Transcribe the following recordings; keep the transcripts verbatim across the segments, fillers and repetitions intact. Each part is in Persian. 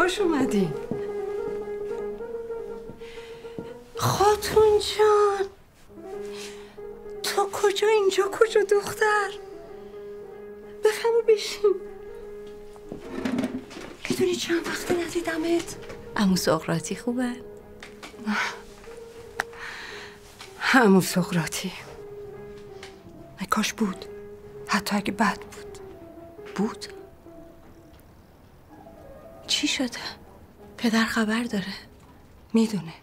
خوش اومدین. خاتون جان، تو کجا اینجا کجا دختر؟ بفهم و بشین. میدونی چند وقت ندیدمت؟ عمو سقراطی خوبه؟ عمو سقراطی کاش بود، حتی اگه بد بود. بود؟ چی شده؟ پدر خبر داره؟ میدونه.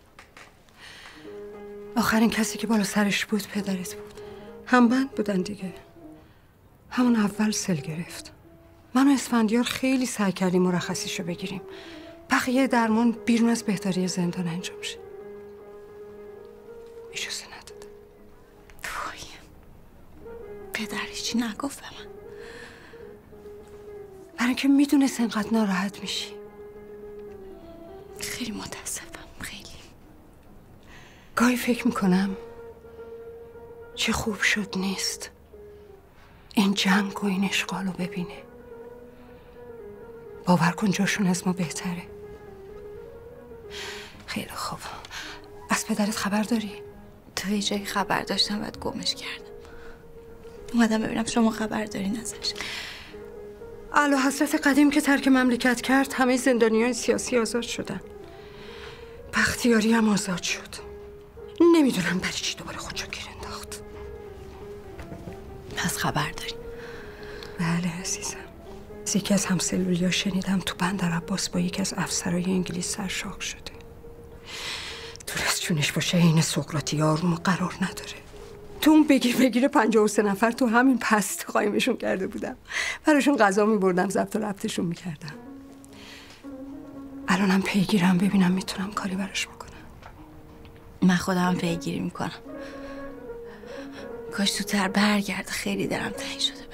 آخرین کسی که بالا سرش بود پدرت بود. همبند بودن دیگه. همون اول سل گرفت. من و اسفندیار خیلی سعی کردیم مرخصیشو بگیریم. بقیه درمان بیرون از بهداری زندان انجام شه. اجازه نداده. وای، پدر هیچی نگفت به من. برای که میدونست انقدر ناراحت میشی. خیلی متاسفم، خیلی. گاهی فکر میکنم چه خوب شد نیست این جنگ و این اشغالو ببینه. باور کن جاشون از ما بهتره. خیلی خوب. از پدرت خبر داری؟ تا یه جایی خبر داشتم بعد گمش کردم. اومدم ببینم شما خبر دارین ازش. اعلی حضرت قدیم که ترک مملکت کرد همه زندانیان سیاسی آزاد شدن. بختیاری هم آزاد شد. نمیدونم برای چی دوباره خودشو گیر انداخت. پس خبر داری؟ بله عزیزم. از یکی از همسلولیا شنیدم تو بندر عباس با یکی از افسرهای انگلیس سرشاق شده. دور از جونش باشه این سقراطی آروم قرار نداره. تو اون بگیر بگیر پنجاه و سه نفر تو همین پست قایمشون کرده بودم. براشون غذا میبردم، ضبط و ربطشون میکردم. الانم پیگیرم ببینم میتونم کاری براش میکنم. من خودم پیگیری میکنم. کاش زودتر برگرده، خیلی دلم تنگ شده